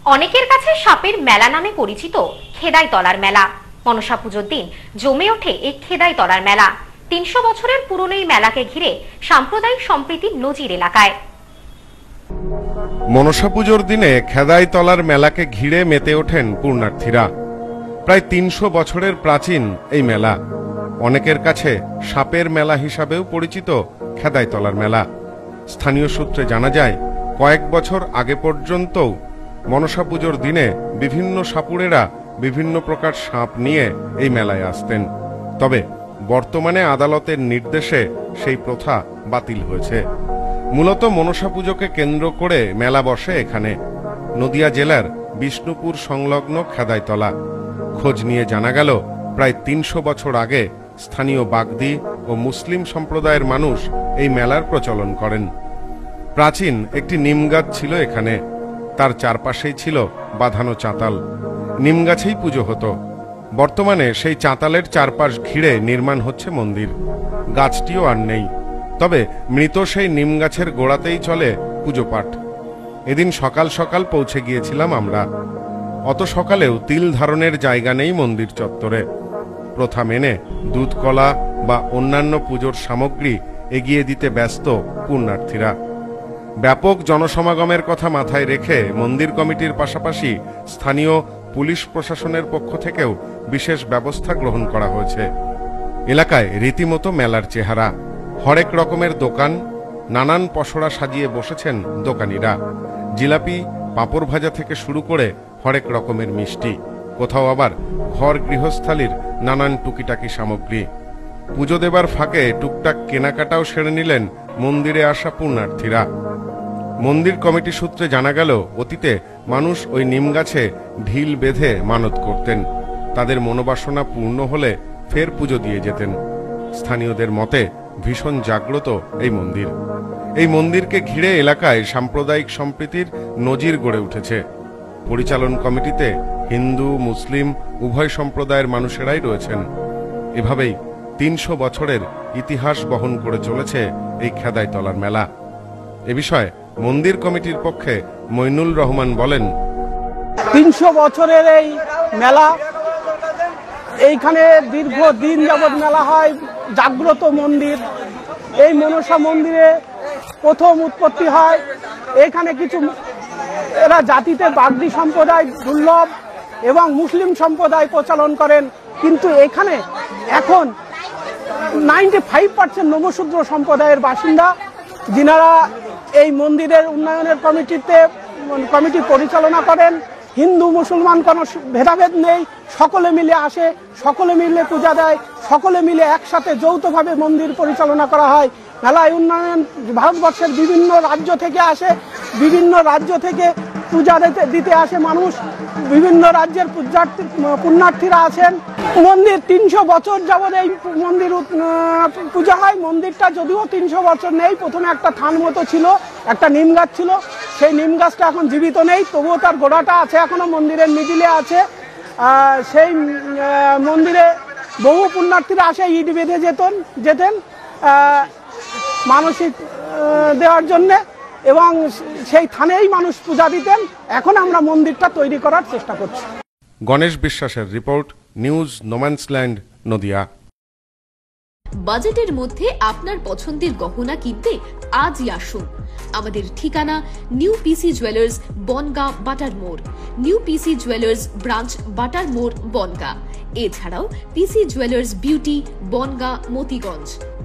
অনেকের কাছে সাপের মেলা নামে পরিচিত খেদাইতলার মেলা। মনসা পুজোর দিন জমে ওঠে এই খেদাইতলার মেলা। ৩০০ বছরের পুরনো এই মেলাকে ঘিরে সাম্প্রদায়িক সম্প্রীতির নজির এলাকায়। মনসা পুজোর দিনে খেদাইতলার মেলাকে ঘিরে মেতে ওঠেন পূর্ণার্থীরা। প্রায় ৩০০ বছরের প্রাচীন এই মেলা। অনেকের কাছে সাপের মেলা হিসাবেও পরিচিত খেদাইতলার মেলা। স্থানীয় সূত্রে জানা যায়, কয়েক বছর আগে পর্যন্তও মনসা পুজোর দিনে বিভিন্ন সাপুড়েরা বিভিন্ন প্রকার সাপ নিয়ে এই মেলায় আসতেন। তবে বর্তমানে আদালতের নির্দেশে সেই প্রথা বাতিল হয়েছে। মূলত মনসা পুজোকে কেন্দ্র করে মেলা বসে এখানে। নদিয়া জেলার বিষ্ণুপুর সংলগ্ন খেদাইতলা। খোঁজ নিয়ে জানা গেল, প্রায় ৩০০ বছর আগে স্থানীয় বাগদি ও মুসলিম সম্প্রদায়ের মানুষ এই মেলার প্রচলন করেন। প্রাচীন একটি নিমগাছ ছিল এখানে। তার চারপাশেই ছিল বাঁধানো চাতাল। নিমগাছেই পুজো হতো। বর্তমানে সেই চাতালের চারপাশ ঘিরে নির্মাণ হচ্ছে মন্দির। গাছটিও আর নেই। তবে মৃত সেই নিমগাছের গোড়াতেই চলে পুজো পাঠ। এদিন সকাল সকাল পৌঁছে গিয়েছিলাম আমরা। অত সকালেও তিল ধারণের জায়গা নেই মন্দির চত্বরে। প্রথা মেনে দুধ কলা বা অন্যান্য পুজোর সামগ্রী এগিয়ে দিতে ব্যস্ত পূর্ণার্থীরা। ব্যাপক জনসমাগমের কথা মাথায় রেখে মন্দির কমিটির পাশাপাশি স্থানীয় পুলিশ প্রশাসনের পক্ষ থেকেও বিশেষ ব্যবস্থা গ্রহণ করা হয়েছে। এলাকায় রীতিমতো মেলার চেহারা। হরেক রকমের দোকান, নানান পসরা সাজিয়ে বসেছেন দোকানিরা। জিলাপি, পাঁপড় ভাজা থেকে শুরু করে হরেক রকমের মিষ্টি, কোথাও আবার ঘর গৃহস্থালির নানান টুকিটাকি সামগ্রী। পুজো দেবার ফাঁকে টুকটাক কেনাকাটাও সেরে নিলেন মন্দিরে আসা পূর্ণার্থীরা। মন্দির কমিটি সূত্রে জানা গেল, অতীতে মানুষ ওই নিমগাছে ঢিল বেঁধে মানত করতেন। তাদের মনোবাসনা পূর্ণ হলে ফের পুজো দিয়ে যেতেন। স্থানীয়দের মতে ভীষণ জাগ্রত এই মন্দির। এই মন্দিরকে ঘিরে এলাকায় সাম্প্রদায়িক সম্প্রীতির নজির গড়ে উঠেছে। পরিচালন কমিটিতে হিন্দু মুসলিম উভয় সম্প্রদায়ের মানুষেরাই রয়েছেন। এভাবেই ৩০০ বছরের ইতিহাস বহন করে চলেছে এই খেদাইতলার মেলা। এ বিষয়ে মন্দির কমিটির পক্ষে মইনুল রহমান বলেন, ৩০০ বছরের এই মেলা, এইখানে দীর্ঘদিন যাবৎ মেলা হয়। জাগ্রত মন্দির। এই মনসা মন্দিরে প্রথম উৎপত্তি হয়। এখানে কিছু এরা জাতিতে বাগদি সম্প্রদায় দুর্লভ এবং মুসলিম সম্প্রদায় প্রচলন করেন, কিন্তু এখানে এখন 95% নমশূদ্র সম্প্রদায়ের বাসিন্দা, যিনারা এই মন্দিরের উন্নয়নের কমিটি পরিচালনা করেন। হিন্দু মুসলমান কোনো ভেদাভেদ নেই, সকলে মিলে আসে, সকলে মিলে পূজা দেয়, সকলে মিলে একসাথে যৌথভাবে মন্দির পরিচালনা করা হয়। মেলায় উন্নয়ন ভারতবর্ষের বিভিন্ন রাজ্য থেকে আসে। বিভিন্ন রাজ্য থেকে পূজা দিতে আসে মানুষ। বিভিন্ন রাজ্যের পুণ্যার্থীরা আছেন। মন্দির ৩০০ বছর যাবৎ এই মন্দির পূজা হয়। মন্দিরটা যদিও ৩০০ বছর নেই, প্রথমে একটা থান মতো ছিল, একটা নিম গাছ ছিল। সেই নিম গাছটা এখন জীবিত নেই, তবুও তার গোড়াটা আছে, এখনো মন্দিরের মিডিলে আছে। সেই মন্দিরে বহু পুণ্যার্থীরা আসে, ইট বেঁধে যেতেন মানসিক দেওয়ার জন্যে, এবং সেই থানেই মানুষ পূজা দিতেন। এখন আমরা মন্দিরটা তৈরি করার চেষ্টা করছি। গণেশ বিশ্বাসের রিপোর্ট, নিউজ নোম্যান্সল্যান্ড, নদিয়া। বাজেটের মধ্যে আপনার পছন্দের গহনা কিনতে আজই আসুন। আমাদের ঠিকানা নিউ পিসি জুয়েলার্স, বনগাঁ, বাটার মোড়। নিউ পিসি জুয়েলার্স ব্রাঞ্চ, বাটার মোড়, বনগাঁ। এছাড়াও PC jewellers beauty, Bongaon, Motiganj.